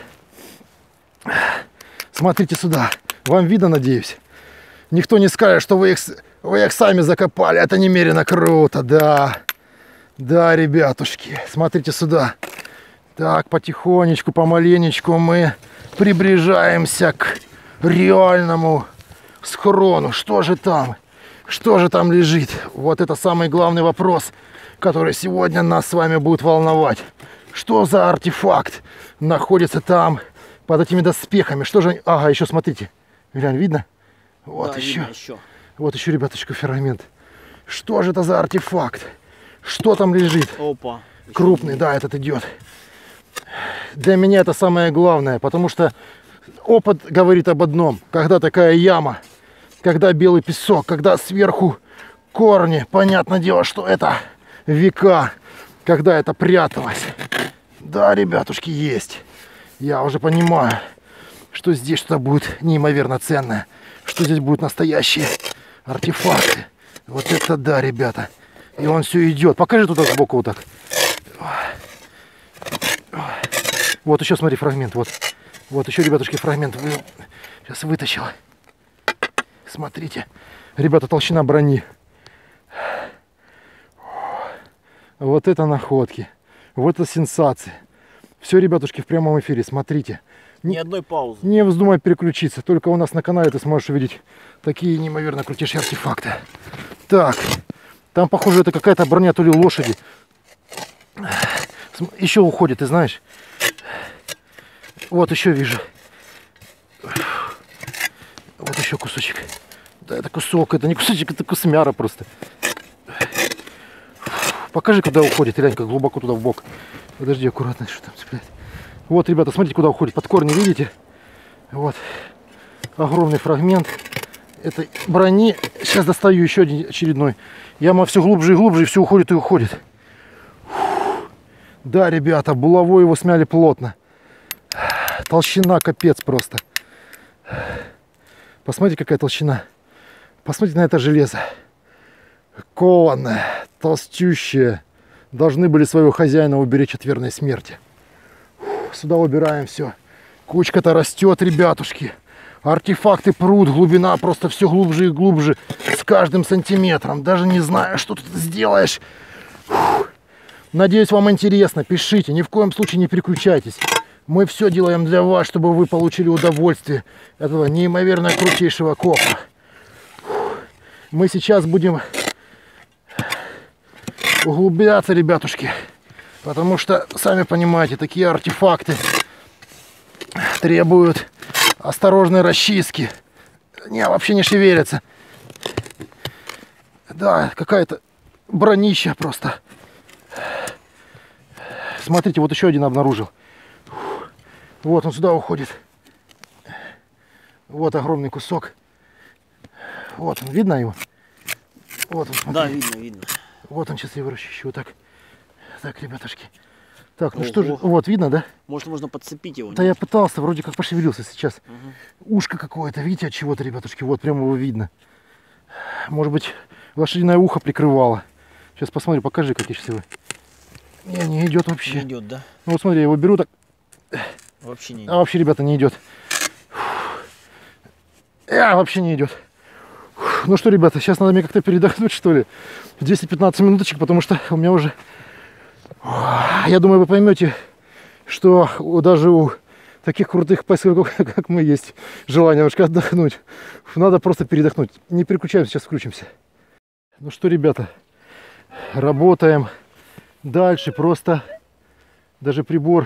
Смотрите сюда. Вам видно, надеюсь? Никто не скажет, что вы их сами закопали. Это немерено круто, да. Да, ребятушки. Смотрите сюда. Так, потихонечку, помаленечку мы приближаемся к реальному схрону. Что же там? Что же там лежит? Вот это самый главный вопрос, который сегодня нас с вами будет волновать. Что за артефакт находится там, под этими доспехами? Что же... Ага, еще смотрите. Глянь, видно? Вот да, еще. Видно, еще. Вот еще, ребяточка, фермент. Что же это за артефакт? Что там лежит? Опа. Крупный, да, этот идет. Для меня это самое главное, потому что опыт говорит об одном. Когда такая яма, когда белый песок, когда сверху корни, понятное дело, что это века, когда это пряталось. Да, ребятушки, есть. Я уже понимаю, что здесь что-то будет неимоверно ценное, что здесь будут настоящие артефакты. Вот это да, ребята. И он все идет. Покажи туда сбоку вот так. Вот еще, смотри, фрагмент. Вот еще, ребятушки, фрагмент. Сейчас вытащил. Смотрите. Ребята, толщина брони. Вот это находки. Вот это сенсации. Все, ребятушки, в прямом эфире. Смотрите. Ни одной паузы. Не вздумай переключиться. Только у нас на канале ты сможешь увидеть такие неимоверно крутейшие артефакты. Так. Там, похоже, это какая-то броня то ли лошади. Еще уходит, ты знаешь. Вот еще вижу. Вот еще кусочек. Да, это кусок. Это не кусочек, это кусмяра просто. Покажи, куда уходит. Глянь, как глубоко туда в бок. Подожди, аккуратно, что там цепляет. Вот, ребята, смотрите, куда уходит. Под корни, видите? Вот. Огромный фрагмент этой брони. Сейчас достаю еще один очередной. Яма все глубже и глубже, и все уходит и уходит. Да, ребята, булавой его смяли плотно. Толщина капец просто. Посмотрите, какая толщина. Посмотрите на это железо. Кованное, толстющее. Должны были своего хозяина уберечь от верной смерти. Сюда убираем все. Кучка-то растет, ребятушки. Артефакты прут, глубина просто все глубже и глубже. С каждым сантиметром. Даже не знаю, что тут сделаешь. Надеюсь, вам интересно. Пишите, ни в коем случае не переключайтесь. Мы все делаем для вас, чтобы вы получили удовольствие этого неимоверно крутейшего копа. Мы сейчас будем углубляться, ребятушки. Потому что, сами понимаете, такие артефакты требуют осторожной расчистки. Не, вообще не шевелятся. Да, какая-то бронища просто. Смотрите, вот еще один обнаружил. Вот он сюда уходит. Вот огромный кусок. Вот он, видно его? Вот он, смотри. Да, видно, видно. Вот он, сейчас я его расчищу. Вот так. Так, ребятушки. Так, ну что же, вот, видно, да? Может, можно подцепить его? Да, я пытался, вроде как пошевелился сейчас. Ушко какое-то, видите, от чего-то, ребятушки. Вот, прямо его видно. Может быть, лошадиное ухо прикрывало. Сейчас посмотрю, покажи, какие часы. Не идет вообще. Не идет, да? Ну вот смотри, я его беру так. Вообще не идет. А вообще, ребята, не идет. Вообще не идет. Ну что, ребята, сейчас надо мне как-то передохнуть, что ли. 10-15 минуточек, потому что у меня уже... Я думаю, вы поймете, что даже у таких крутых поисковиков, как мы, есть желание немножко отдохнуть. Надо просто передохнуть. Не переключаемся, сейчас включимся. Ну что, ребята, работаем дальше. Просто даже прибор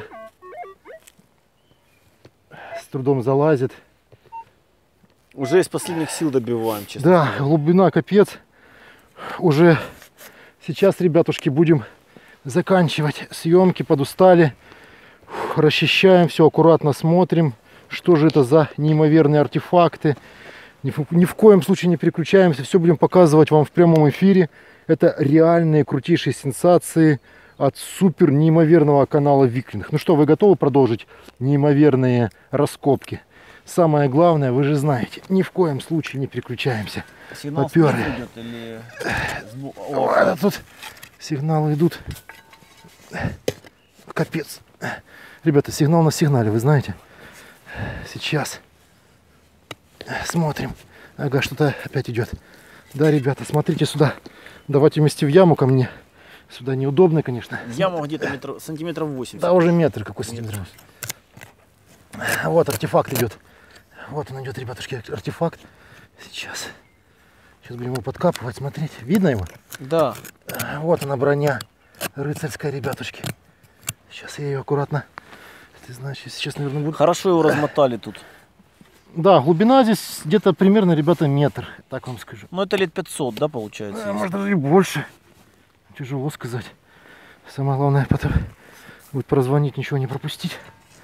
с трудом залазит. Уже из последних сил добиваем, честно. Да, глубина капец. Уже сейчас, ребятушки, будем заканчивать съемки. Подустали. Расчищаем все, аккуратно смотрим, что же это за неимоверные артефакты. Ни в коем случае не переключаемся. Все будем показывать вам в прямом эфире. Это реальные крутейшие сенсации от супер неимоверного канала Викинг. Ну что, вы готовы продолжить неимоверные раскопки? Самое главное, вы же знаете, ни в коем случае не переключаемся. Сигнал Попёрли. снизу идет или... Это тут сигналы идут. Капец. Ребята, сигнал на сигнале, вы знаете. Сейчас. Смотрим. Ага, что-то опять идет. Да, ребята, смотрите сюда. Давайте вместе в яму ко мне. Сюда неудобно, конечно. Яма где-то сантиметров 80. Да, уже метр какой сантиметр. Вот артефакт идет. Вот он идет, ребятушки, артефакт. Сейчас. Сейчас будем его подкапывать, смотреть. Видно его? Да. Вот она, броня рыцарская, ребятушки. Сейчас я ее аккуратно... Ты знаешь, сейчас, наверное, буду... Хорошо его размотали тут. Да, глубина здесь где-то примерно, ребята, метр. Так вам скажу. Ну это лет 500, да, получается? Может, даже и больше. Тяжело сказать. Самое главное потом будет прозвонить, ничего не пропустить.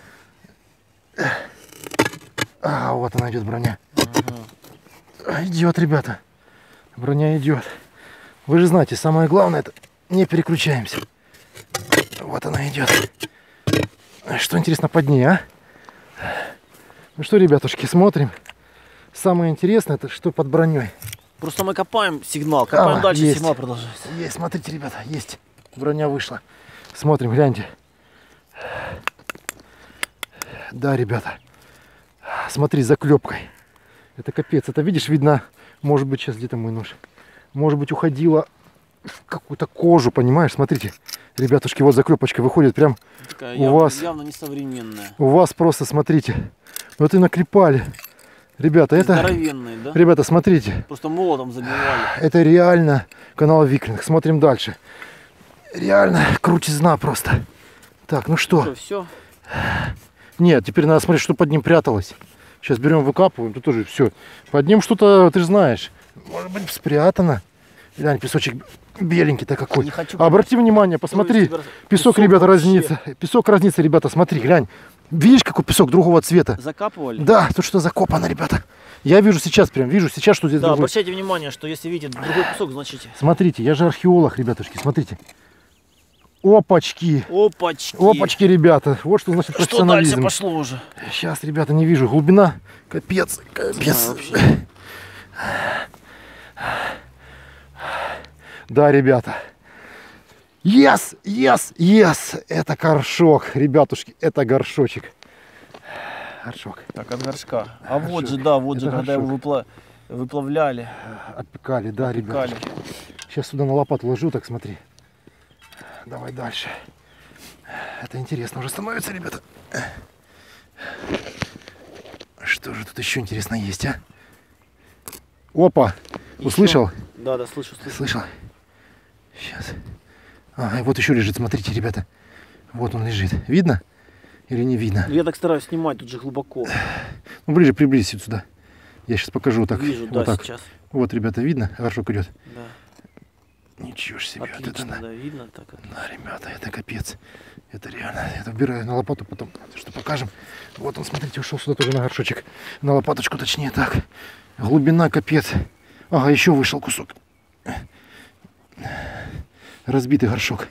Вот она идет, броня. Идет, ребята. Броня идет. Вы же знаете, самое главное, это не переключаемся. Вот она идет. Что интересно под ней, а? Ну что, ребятушки, смотрим. Самое интересное, это что под броней. Просто мы копаем сигнал, копаем дальше, есть. сигнал продолжается. Есть, смотрите, ребята, есть. Броня вышла. Смотрим, гляньте. Да, ребята. Смотри, заклепкой. Это капец. Это, видишь, видно, может быть, сейчас где-то мой нож. Может быть, уходила в какую-то кожу, понимаешь? Смотрите, ребятушки, вот заклепочка выходит прям Такая у явно, вас. явно несовременная. У вас просто, смотрите. Вот и наклепали. Ребята, это... Здоровенные, да? Ребята, смотрите. Просто молотом забивали. Это реально канал Викинг. Смотрим дальше. Реально крутизна просто. Так, ну что? Все. Нет, теперь надо смотреть, что под ним пряталось. Сейчас берем, выкапываем. Тут тоже все. Под ним что-то, ты же знаешь, может быть, спрятано. Глянь, песочек беленький-то какой. Не хочу. Обрати внимание, посмотри. Песок, ребята, вообще. разнится. Песок разнится, ребята, смотри, глянь. Видишь, какой песок другого цвета? Закапывали? Да, тут что закопано, ребята. Я вижу сейчас прям, вижу сейчас, что здесь Да, другой. обращайте внимание, что если видите другой песок, значит... Смотрите, я же археолог, ребятушки, смотрите. Опачки. Опачки. Опачки, ребята. Вот что значит Что дальше профессионализм. пошло уже? Сейчас, ребята, не вижу. Глубина. Капец. Капец. Да, ребята. Yes, yes, yes. Это горшок, ребятушки. Это горшочек. Горшок. Так, от горшка. А вот же, да, вот Это же, когда его горшок. выплавляли. Отпекали, да, Отпекали. ребятушки. Сейчас сюда на лопату ложу, так смотри. Давай дальше. Это интересно уже становится, ребята. Что же тут еще интересно есть, а? Опа! Услышал? Да, да, слышу. Слышал? Сейчас. Ага, и вот еще лежит, смотрите, ребята. Вот он лежит. Видно? Или не видно? Я так стараюсь снимать, тут же глубоко. Ну, ближе, приблизь сюда. Я сейчас покажу так. Вижу, вот да, так. сейчас. Вот, ребята, видно? Горшок идет. Да. Ничего ж себе. Вот Отлично, это, да, видно так. да, ребята, это капец. Это реально. Это убираю на лопату, потом что покажем. Вот он, смотрите, ушел сюда тоже на горшочек. На лопаточку, точнее, так. Глубина капец. Ага, еще вышел кусок. Разбитый горшок.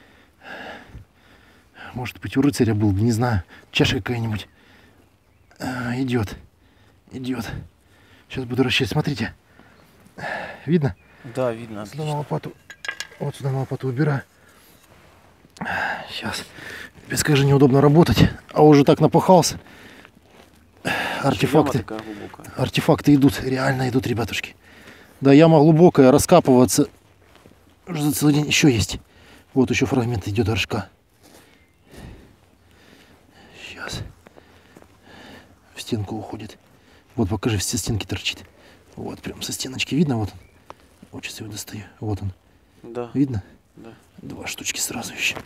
Может быть, у рыцаря был, не знаю. Чаша какая-нибудь. Идет. Идет. Сейчас буду расчесть. Смотрите. Видно? Да, видно. Сюда на лопату. Вот сюда на лопату убираю. Сейчас. Без как же неудобно работать. А уже так напахался. Артефакты. Яма такая глубокая. Артефакты идут. Реально идут, ребятушки. Да, яма глубокая. Раскапываться. Уже за целый день еще есть. Вот еще фрагмент идет горшка. Сейчас. В стенку уходит. Вот покажи, все стенки торчит. Вот прям со стеночки видно. Вот он. Вот сейчас его достаю. Вот он. Да. Видно? Да. Два штучки сразу еще.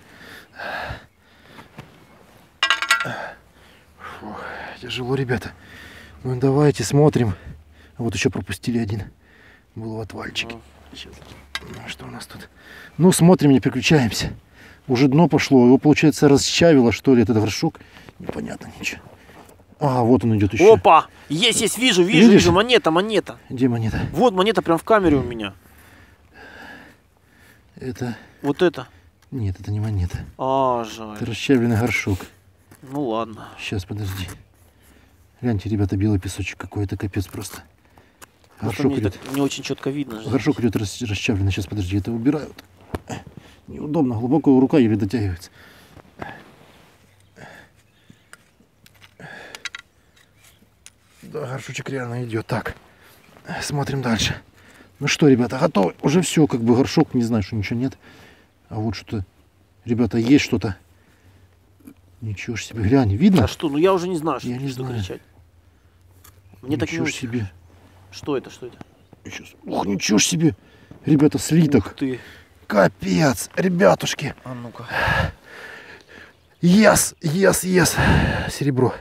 Фух, тяжело, ребята. Ну давайте смотрим. Вот еще пропустили один. Был в отвальчике. Сейчас. Ну, что у нас тут? Ну, смотрим, не переключаемся. Уже дно пошло. Его, получается, расчавило, что ли, этот горшок. Непонятно ничего. А, вот он идет еще. Опа! Есть, вижу, Видишь? вижу. Монета. Где монета? Вот монета прям в камере у меня. Это... Вот это. Нет, это не монета. А, жаль. Это расчавленный горшок. Ну ладно. Сейчас, подожди. Гляньте, ребята, белый песочек какой-то, капец просто. Просто Горшок мне идет. так не очень четко видно. Горшок идет расчавленный. Сейчас, подожди, это убираю. Неудобно, глубоко рука еле дотягивается. Да, горшочек реально идет. Так, смотрим дальше. Ну что, ребята, готовы? Уже все, как бы горшок, не знаю, что ничего нет. А вот что-то, ребята, есть что-то. Ничего ж себе, глянь, видно? А что? Ну я уже не знаю, что, Я не что знаю. кричать. Мне так не Ничего ж очень. себе. Что это? Что это? Ух, ничего ж себе. Ребята, слиток. Ух ты. Капец, ребятушки. А ну-ка. Yes. Серебро.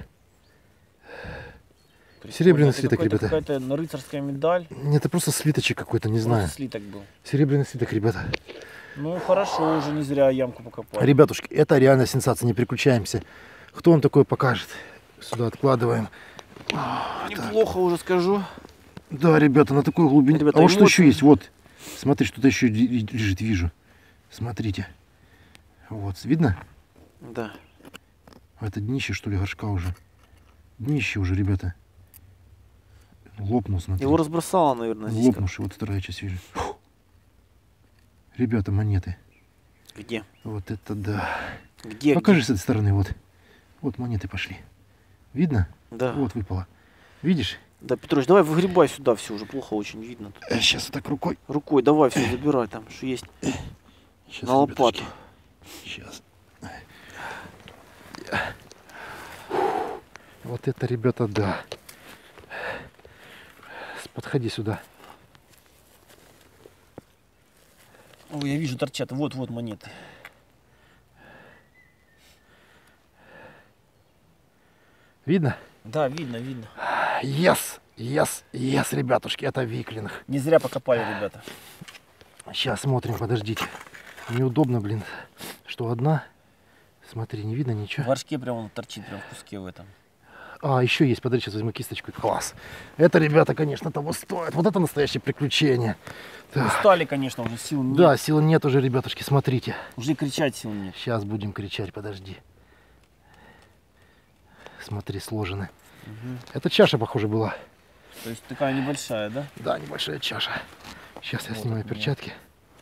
Серебряный Это слиток, какая-то- ребята. Какая-то рыцарская медаль. Нет, это просто слиточек какой-то, не Просто знаю. слиток был. Серебряный слиток, ребята. Ну хорошо, уже не зря ямку покопали. Ребятушки, это реально сенсация, не переключаемся. Кто он такой покажет? Сюда откладываем. Неплохо уже скажу. Да, ребята, на такой глубине. Ребята, А вот что еще эмоции. есть? Вот. Смотри, что-то еще лежит, вижу. Смотрите. Вот, видно? Да. Это днище, что ли, горшка уже. Днище уже, ребята. Лопнул, смотри. Его разбросало, наверное, здесь. Лопнувший, вот вторая часть вижу. Фу. Ребята, монеты. Где? Вот это да. Где? Покажи с этой стороны, вот. Вот монеты пошли. Видно? Да. Вот выпало. Видишь? Да, Петрович, давай выгребай сюда, все уже плохо очень видно. Сейчас вот так рукой. Рукой давай все забирай там, что есть. Сейчас, на лопату. Сейчас. Вот это, ребята, да. Подходи сюда. Ой, я вижу, торчат. Вот монеты. Видно? Да, видно. Yes, ребятушки, это виклинг. Не зря покопали, ребята. Сейчас смотрим, подождите. Неудобно, блин, что одна. Смотри, не видно В ничего. горшке прям он торчит, прям в куске в этом. А, еще есть, подожди, сейчас возьму кисточку. Класс. Это, ребята, конечно, того стоит. Вот это настоящее приключение. Устали, конечно, уже сил нет. Да, сил нет уже, ребятушки, смотрите. Уже кричать сил нет. Сейчас будем кричать, подожди. Смотри, сложены. Угу. Это чаша, похоже, была. То есть такая небольшая, да? Да, небольшая чаша. Сейчас я Вот снимаю это перчатки.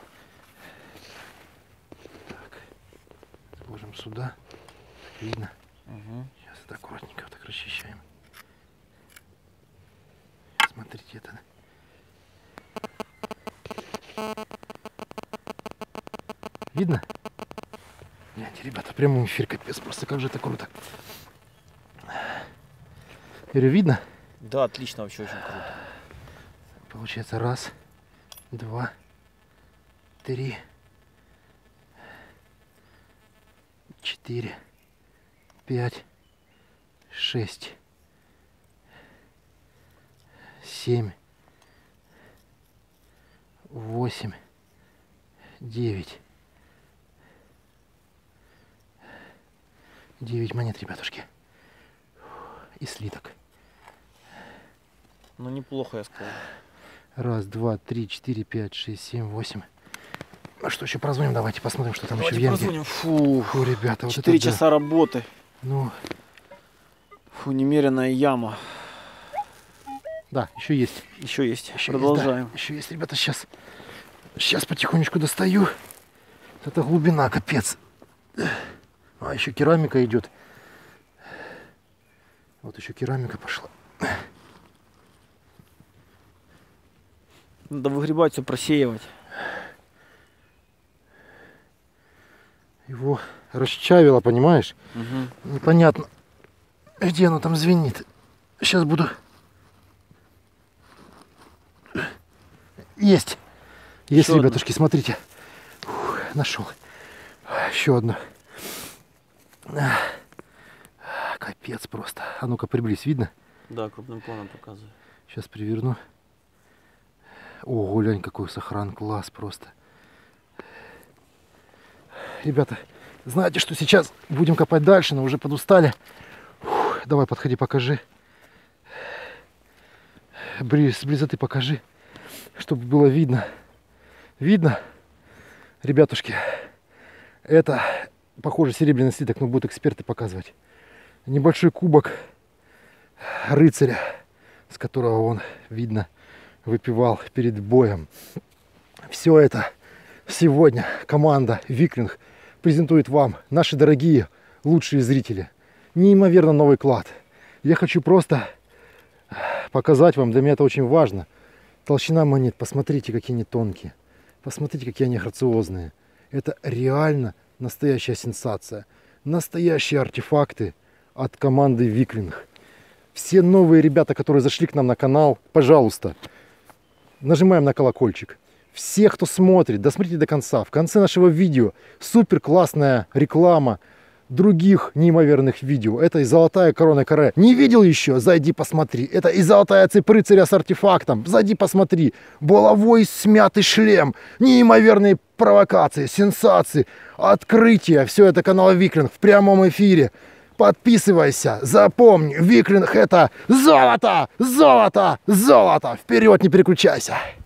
Так. Сложим сюда. Видно. Угу. Сейчас это аккуратненько вот так расчищаем. Смотрите, это. Видно? Гляньте, ребята, прямой эфир, капец, просто как же это круто. Говорю, видно? Да, отлично, вообще очень круто. Получается, раз, два, три, четыре, пять, шесть, семь, восемь, 9. 9 монет, ребятушки. И слиток. Ну, неплохо, я сказал. Раз, два, три, 4, 5, 6, 7, 8. Ну что, еще прозвоним, давайте посмотрим, что там Давайте еще в Янге. прозвоним. Фу, Фу, ребята, вот 4 это да. часа работы. Ну, Фу, немеренная яма. да, еще есть. Еще есть. Еще Продолжаем. есть, да. Еще есть, ребята, сейчас потихонечку достаю. Это глубина, капец. А еще керамика идет. Вот еще керамика пошла. Надо выгребать, все просеивать. Его расчавило, понимаешь? Угу. Непонятно, где оно там звенит. Сейчас буду... Есть! Есть, Еще ребятушки, смотрите. Фух, нашел. Еще одно. Капец просто. А ну-ка, приблизь, видно? Да, крупным планом показываю. Сейчас приверну. О, глянь, какой сохран, класс просто. Ребята, знаете, что сейчас будем копать дальше, но уже подустали. Фух, давай, подходи, покажи. С близоты покажи, чтобы было видно. Видно? Ребятушки, это, похоже, серебряный слиток, но будут эксперты показывать. Небольшой кубок рыцаря, с которого он, видно, выпивал перед боем. Все это сегодня команда Виклинг презентует вам, наши дорогие лучшие зрители. Неимоверно новый клад. Я хочу просто показать вам, для меня это очень важно. Толщина монет, посмотрите, какие они тонкие. Посмотрите, какие они грациозные. Это реально настоящая сенсация. Настоящие артефакты от команды Виклинг. Все новые ребята, которые зашли к нам на канал, пожалуйста, нажимаем на колокольчик. Все, кто смотрит, досмотрите до конца. В конце нашего видео супер классная реклама других неимоверных видео. Это и золотая корона каре. Не видел еще? Зайди посмотри. Это и золотая цепь рыцаря с артефактом. Зайди посмотри. Булавой смятый шлем. Неимоверные провокации, сенсации, открытия. Все это канал Виклинг в прямом эфире. Подписывайся, запомни, Виклинг это золото, золото, золото. Вперед, не переключайся.